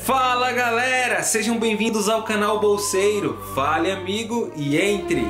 Fala galera, sejam bem-vindos ao canal Bolseiro. Fale amigo e entre!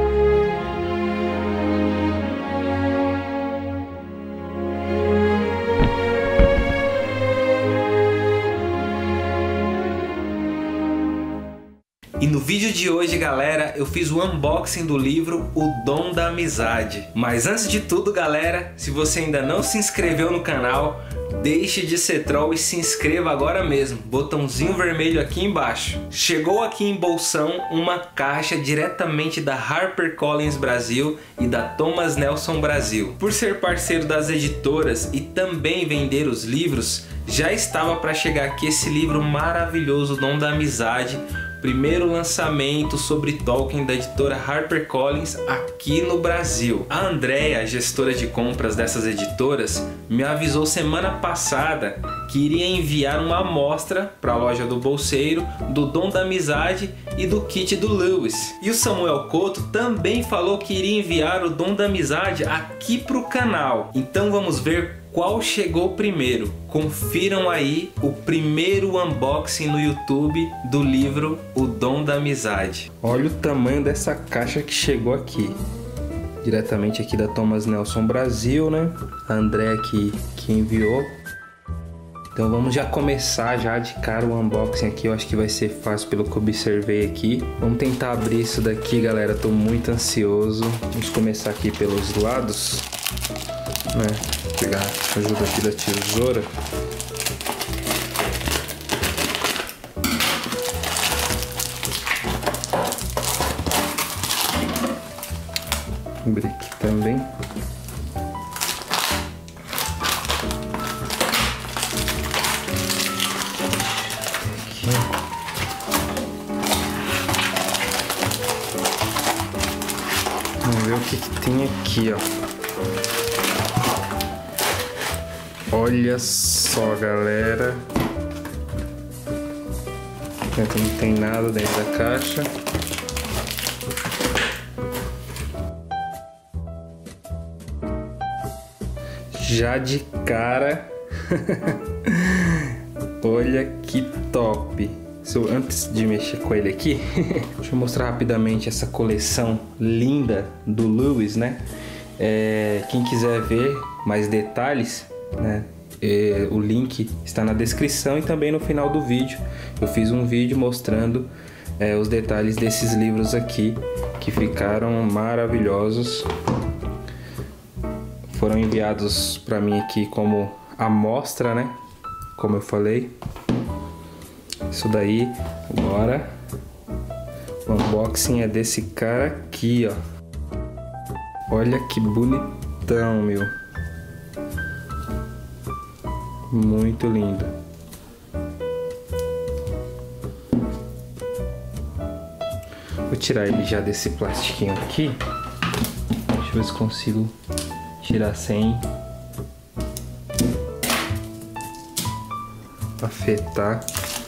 E no vídeo de hoje, galera, eu fiz o unboxing do livro O Dom da Amizade. Mas antes de tudo, galera, se você ainda não se inscreveu no canal, deixe de ser troll e se inscreva agora mesmo. Botãozinho vermelho aqui embaixo. Chegou aqui em Bolsão uma caixa diretamente da HarperCollins Brasil e da Thomas Nelson Brasil. Por ser parceiro das editoras e também vender os livros, já estava para chegar aqui esse livro maravilhoso, O Dom da Amizade, primeiro lançamento sobre Tolkien da editora HarperCollins aqui no Brasil. A Andrea, gestora de compras dessas editoras, me avisou semana passada que iria enviar uma amostra para a loja do Bolseiro do Dom da Amizade e do kit do Lewis. E o Samuel Couto também falou que iria enviar o Dom da Amizade aqui para o canal. Então vamos ver qual chegou primeiro. Confiram aí o primeiro unboxing no YouTube do livro O Dom da Amizade. Olha o tamanho dessa caixa que chegou aqui. Diretamente aqui da Thomas Nelson Brasil, né? A André aqui que enviou. Então vamos já começar já de cara o unboxing aqui. Eu acho que vai ser fácil pelo que eu observei aqui. Vamos tentar abrir isso daqui, galera. Tô muito ansioso. Vamos começar aqui pelos lados, né? Pegar a ajuda aqui da tesoura. Abrir aqui também. Aqui. Vamos ver o que tem aqui, ó. Olha só, galera. Não tem nada dentro da caixa. Já de cara. Olha que top. Antes de mexer com ele aqui, deixa eu mostrar rapidamente essa coleção linda do Lewis, né? Quem quiser ver mais detalhes, né? O link está na descrição e também no final do vídeo. Eu fiz um vídeo mostrando os detalhes desses livros aqui, que ficaram maravilhosos. Foram enviados para mim aqui como amostra, né? Como eu falei. Isso daí, agora o unboxing é desse cara aqui, ó. Olha que bonitão, meu. Muito lindo. Vou tirar ele já desse plastiquinho aqui. Deixa eu ver se consigo tirar sem afetar.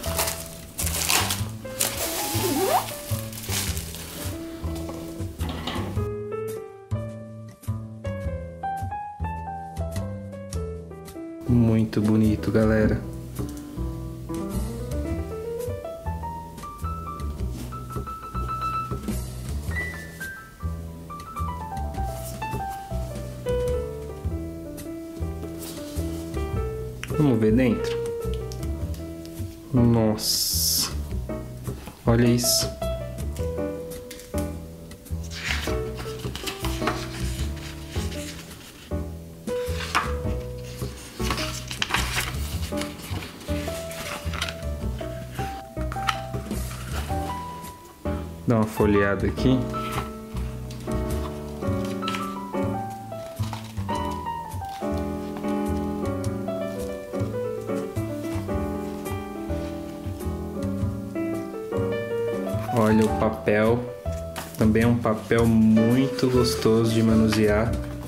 Muito bonito, galera. Vamos ver dentro? Nossa, olha isso. Dá uma folheada aqui. Olha o papel. Também é um papel muito gostoso de manusear.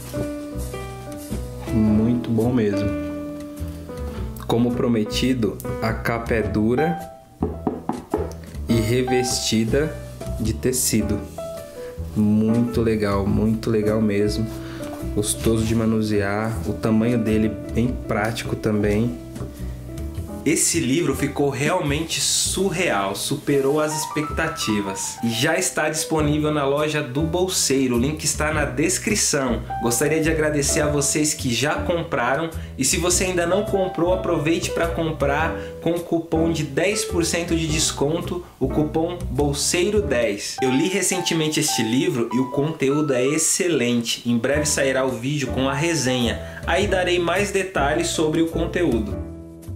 Muito bom mesmo. Como prometido, a capa é dura e revestida de tecido. Muito legal mesmo. Gostoso de manusear. O tamanho dele bem prático também. Esse livro ficou realmente surreal, superou as expectativas. E já está disponível na loja do Bolseiro, o link está na descrição. Gostaria de agradecer a vocês que já compraram e se você ainda não comprou, aproveite para comprar com o cupom de 10% de desconto, o cupom Bolseiro10. Eu li recentemente este livro e o conteúdo é excelente. Em breve sairá o vídeo com a resenha, aí darei mais detalhes sobre o conteúdo.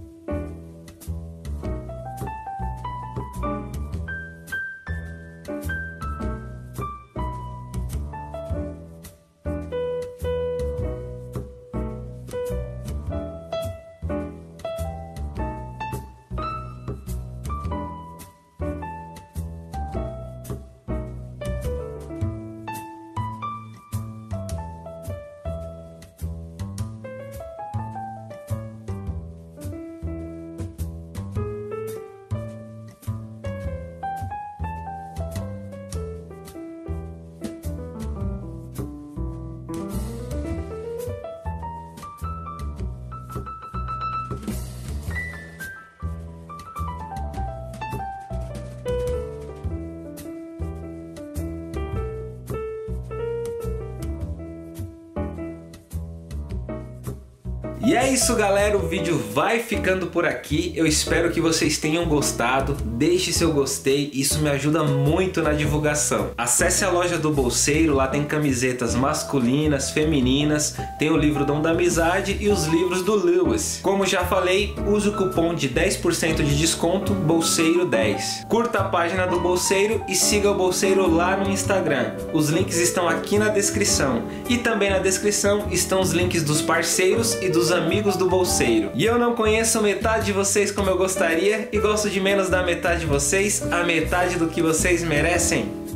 E é isso, galera, o vídeo vai ficando por aqui. Eu espero que vocês tenham gostado. Deixe seu gostei, isso me ajuda muito na divulgação. Acesse a loja do Bolseiro, lá tem camisetas masculinas, femininas, tem o livro Dom da Amizade e os livros do Lewis. Como já falei, use o cupom de 10% de desconto, Bolseiro10. Curta a página do Bolseiro e siga o Bolseiro lá no Instagram. Os links estão aqui na descrição. E também na descrição estão os links dos parceiros e dos amigos do Bolseiro. E eu não conheço metade de vocês como eu gostaria e gosto de menos da metade de vocês, a metade do que vocês merecem.